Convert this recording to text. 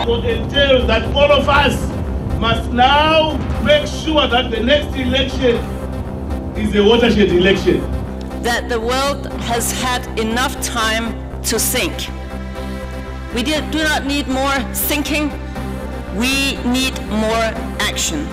So it entails that all of us must now make sure that the next election is a watershed election. That the world has had enough time to think. We do not need more thinking, we need more action.